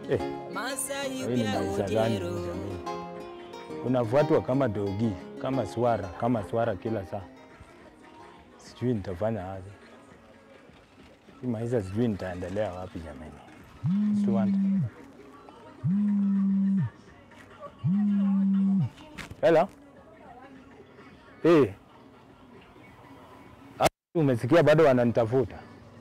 MASAIBU ya ODIERO. Unafuatwa kama dogi, kama swara kila saa. Sijui nitafanya aje. Hii maisha sijui nitaendelea wapi jamani. Stuart. Hello. Umesikia bado wananitafuta.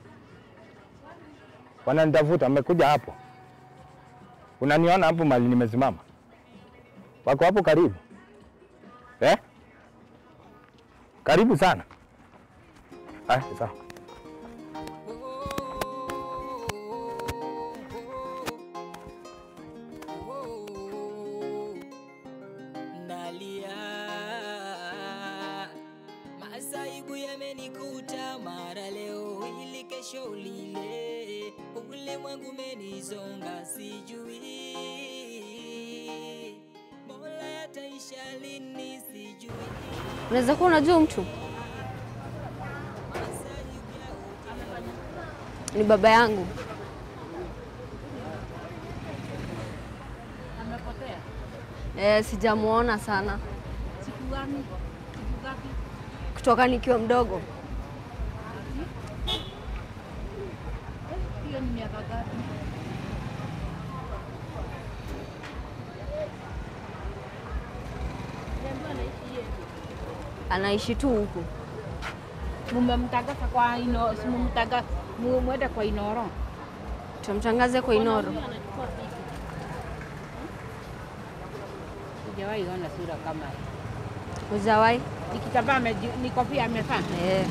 Wananitafuta, wamekuja hapo. Unaniona hapo mali nimesimama? Wako hapo karibu. Karibu sana. Sawa. Masaibu yamenikuta mara leo ili kesho lile, ulimwengu umenizonga sijui, Mola yataisha lini sijui. Unaweza kuwa unajua mtu? Ni baba yangu. Amepotea? Sijamuona sana. Siku gani? Siku gapi? Kutoka nikiwa mdogo. Hiyo ni miaka gapi? Anaishi tu huku. Mumemtangaza kwa ino, mumemtangaza muende kwa Inoro. Tumtangaze kwa Inoro. Sijawahi ona sura kama hii. Hujawahi? Nikitambaa ni kofia amevaa.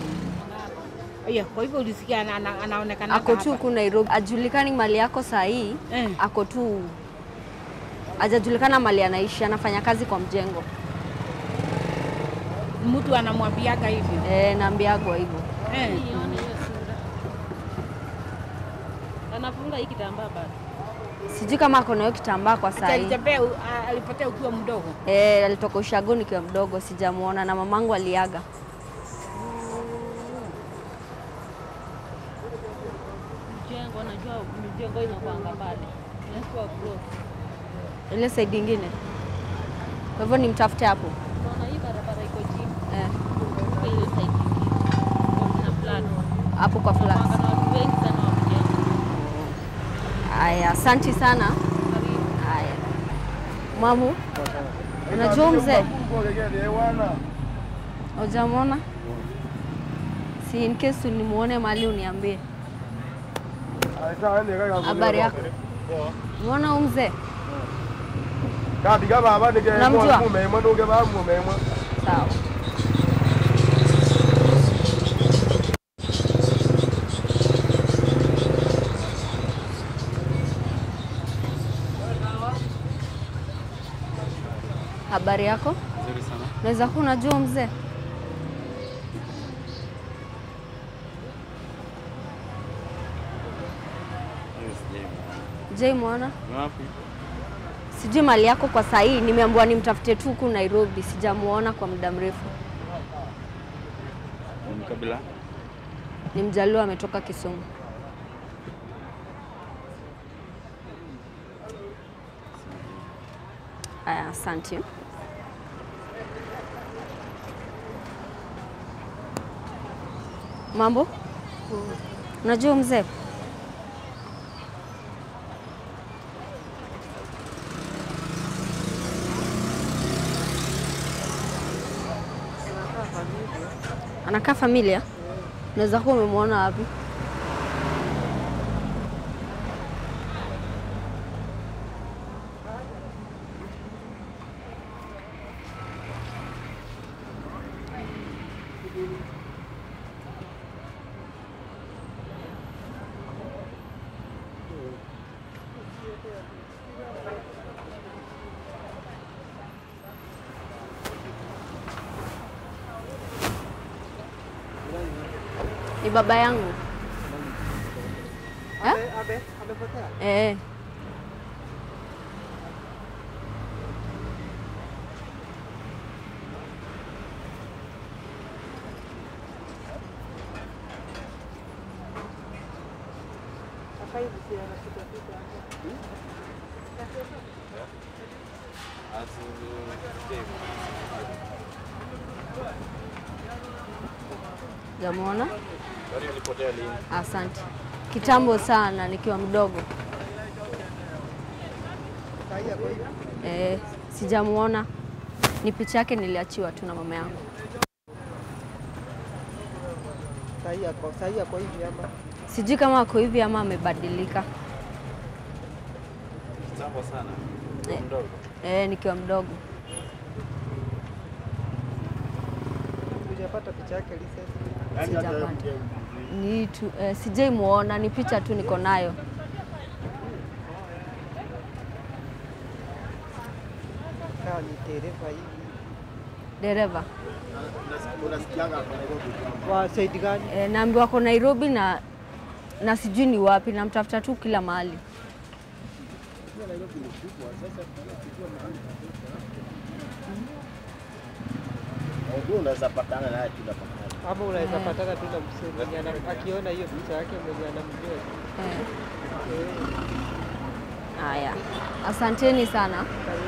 Kwa hivyo ulisikia anaonekana ako tu huku Nairobi. Ajulikani mali yako saa hii. Ako tu. Hajajulikana mali anaishi, anafanya kazi kwa mjengo. Mtu anamwambiaga hivyo? Naambiagwa hivyo. Nione hiyo sura. Anafunga hiki kitambaa bado. Sijui kama ako na hiyo kitambaa kwa saa hii. Alipotea ukiwa mdogo? Alitoka ushago nikiwa mdogo, sijamuona na mamangu aliaga. Mjengo, najua mjengo inakuanga pale. Inakuwa close. Ile side nyingine. Kwa hivyo nimtafute hapo. Unaona hii barabara iko chini. Ile side nyingine. Kuna plan. Hapo kwa flat. Kuna watu wengi sana wa mjengo. Aya, asante sana. Aya. Mamu, unajua mzee? Hujamwona? Si in case unimuone mahali uniambie. Habari yako? Unaona huyu mzee? Unamjua? Sawa. Habari yako? Nzuri sana. Unaweza kuwa unajua mzee? Je, muona? Wapi? Sijui mali yako kwa saa hii, nimeambiwa nimtafute tu huku Nairobi, sijamuona kwa muda mrefu. Ni kabila? Ni Mjaluo, ametoka Kisumu. Aya, asante. Mambo? Unajua mzee? Anakaa familia? Unaweza kuwa umemwona wapi? Ni baba yangu. Amepotea? Jamona? Asante. Kitambo sana nikiwa mdogo. Sijamuona. Ni picha yake niliachiwa tu na mama yangu. Sahii ako hivi ama? Sijui kama ako hivi ama amebadilika. Kitambo sana. Mdogo. Nikiwa mdogo. Hujapata picha yake recent? Sijapata. Ni tu sijaimuona, ni picha tu niko nayo. Kama ni dereva hivi. Dereva. Unasikianga kwa Nairobi? Wa side gani? Naambiwa kwa Nairobi na sijui ni wapi, namtafuta tu kila mahali. Nairobi ni kubwa, sasa tunajua mahali. Unaweza patana naye tu hapa. Hapo unaweza patana tu na msemo. Akiona hiyo picha yake mwenye anamjua. Haya. Asanteni sana.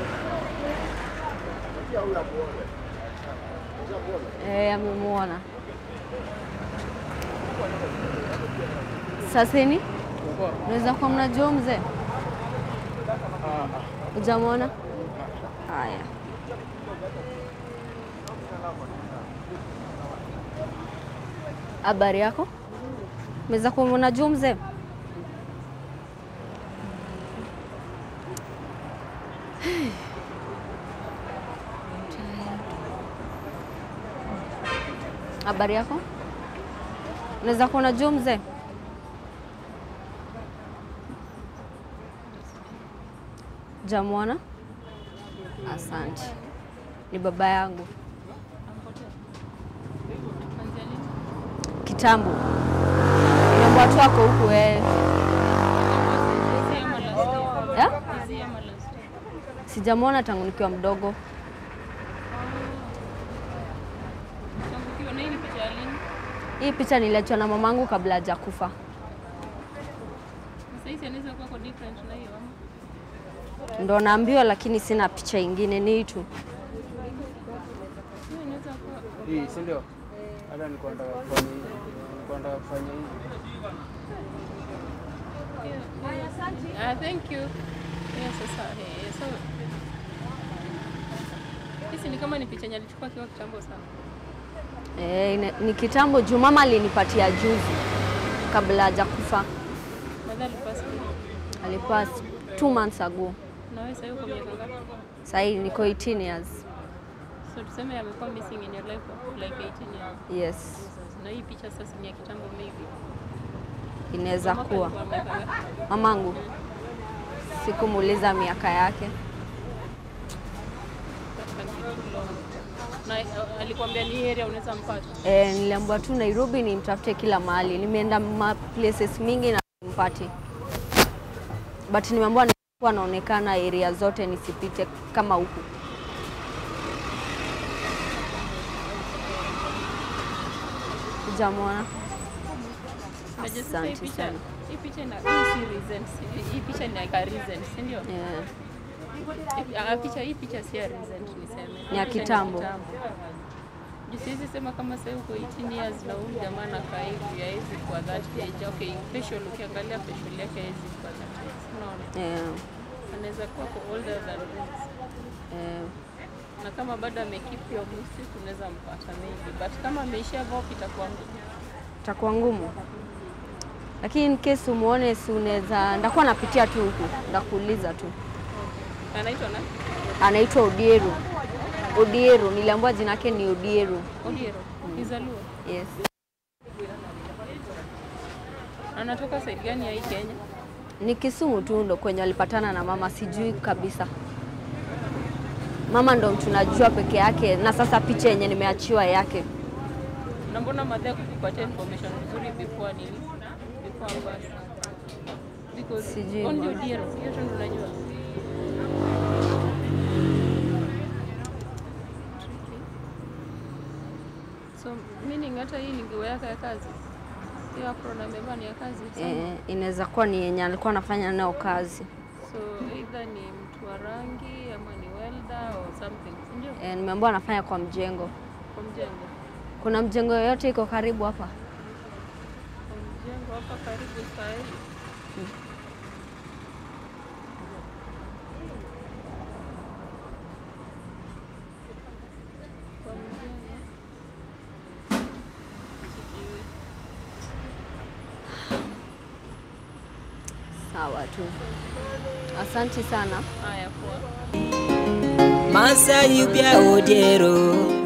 Amemuona. Saseni? Unaweza kuwa mnajua mzee? Hujamuona? Haya. Habari yako? Unaweza kuwa mnajua mzee? Habari yako? Unaweza kuwa unajua mzee? Jamwana? Asante. Ni baba yangu. Kitambo. Mambo watu wako huku Sijamwona tangu nikiwa mdogo. Hii picha niliachwa na mamangu kabla hajakufa. Ndo naambiwa, lakini sina picha ingine, ni tu. Hii si ndio? Hata niko nataka kufanya hivi. Thank you. Yes, sasa. So hisi ni kama ni picha nilichukua kiwa kitambo sana. Ni kitambo juu mama alinipatia juzi kabla hajakufa. Alipass 2 months ago. Na wewe sasa uko miaka ngapi? Sasa niko 18 years. So tuseme amekuwa missing in your life for like 18 years. Yes. Na hii picha sasa ni ya kitambo maybe. Inaweza kuwa. Mamangu. Sikumuuliza miaka yake. Na alikwambia ni area unaweza mpata? Niliambiwa tu Nairobi ni mtafute kila mahali. Nimeenda places mingi na mpati. But nimeambiwa anaonekana area zote nisipite kama huku. Jamwana. Asante sana. Hii picha ina reasons. Hii picha ni like a reason, si ndio? Hii picha si ya reason niseme. Ni ya kitambo. Jisizi sema kama sasa uko 18 years na huyu jamaa anakaa hivi haizi kwa that age. Okay, facial ukiangalia facial yake haizi kwa that age. Unaona? Anaweza kuwa older than this. Na kama bado amekeep your music unaweza mpata maybe. But kama ameisha vote itakuwa ngumu. Itakuwa ngumu. Lakini in case umuone si unaweza ndakuwa napitia tu huku. Ndakuuliza tu. Anaitwa nani? Anaitwa Odiero. Odiero, niliambiwa jina yake ni Odiero. Odiero. Nizaluo. Yes. Anatoka side gani ya hii Kenya? Ni Kisumu tu ndo kwenye alipatana na mama, sijui kabisa. Mama ndo tunajua peke yake na sasa picha yenye nimeachiwa yake. Na mbona madhe kukupatia information nzuri before nini? Before basi. Because sijui. Only Odiero, hiyo ndo unajua. So meaning hata hii ni nguo yake ya kazi. Hiyo apron amevaa ni ya kazi. Inaweza kuwa ni yenye alikuwa anafanya nayo kazi. So either ni mtu wa rangi ama ni welder or something, ndio? Nimeambiwa anafanya kwa mjengo. Kwa mjengo. Kuna mjengo yoyote iko karibu hapa? Kwa mjengo hapa karibu saa hii. Kwa mjengo. Sijui. Sawa tu. Asante sana. Haya, poa. MASAIBU ya ODIERO.